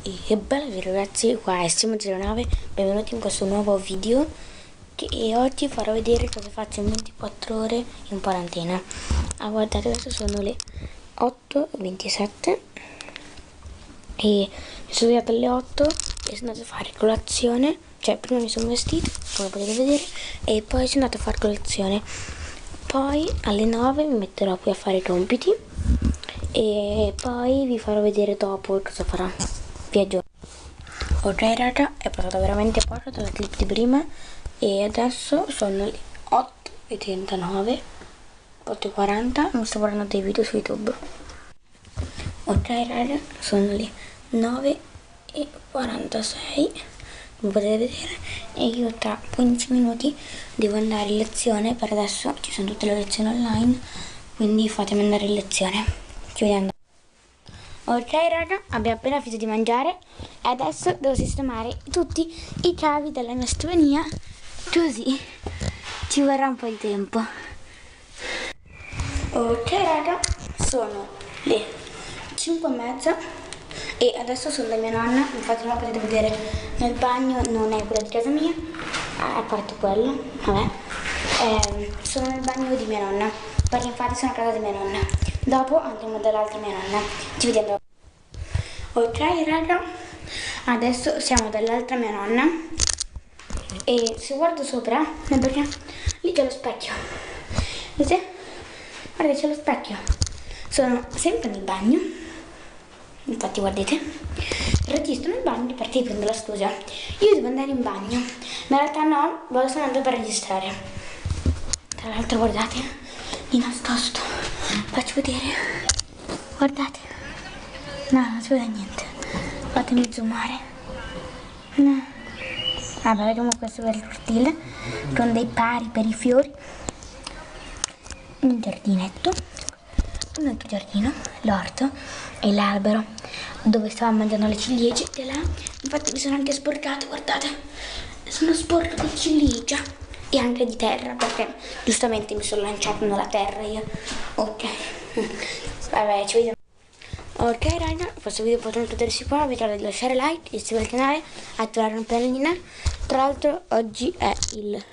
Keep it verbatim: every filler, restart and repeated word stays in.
E che bello ragazzi, qua è Simo zero nove, benvenuti in questo nuovo video che, e oggi farò vedere cosa faccio in ventiquattro ore in quarantena. Ah, guardate, adesso sono le otto e ventisette e mi sono svegliata alle otto e sono andata a fare colazione, cioè prima mi sono vestito, come potete vedere, e poi sono andata a fare colazione. Poi alle nove mi metterò qui a fare i compiti e poi vi farò vedere dopo cosa farò. Viaggio. Ok raga, è passata veramente poco dalla clip di prima e adesso sono le otto e trentanove, otto e quaranta, mi sto guardando dei video su YouTube. Ok raga, sono le nove e quarantasei, come potete vedere, e io tra quindici minuti devo andare in lezione. Per adesso ci sono tutte le lezioni online, quindi fatemi andare in lezione. Ci vediamo. Ok raga, abbiamo appena finito di mangiare e adesso devo sistemare tutti i cavi della mia scrivania, così ci vorrà un po' di tempo. Ok raga, sono le cinque e mezza e adesso sono da mia nonna. Infatti non potete vedere nel bagno, non è quello di casa mia, a parte quello, vabbè. Eh, sono nel bagno di mia nonna, perché infatti sono a casa di mia nonna. Dopo andiamo dall'altra mia nonna, ci vediamo dopo. Ok raga, adesso siamo dall'altra mia nonna e se guardo sopra, è perché lì c'è lo specchio, vedete? Guardate, c'è lo specchio. Sono sempre nel bagno, infatti guardate, registro nel bagno perché prendo la scusa. Io devo andare in bagno, ma in realtà no, vado solo andando per registrare. Tra l'altro guardate, di nascosto, faccio vedere, guardate, no, non si vede niente, fatemi zoomare, no. Vabbè, vediamo questo per il cortile, con dei pari per i fiori, un giardinetto, un altro giardino, l'orto e l'albero dove stavamo mangiando le ciliegie di là. Infatti mi sono anche sporcato, guardate, sono sporco di ciliegia e anche di terra perché giustamente mi sono lanciato nella terra io. Ok, vabbè, ci vediamo. Ok raga, questo video potete vedersi qua, vi ricordo di lasciare like, iscrivervi al canale, attivare la campanellina. Tra l'altro oggi è il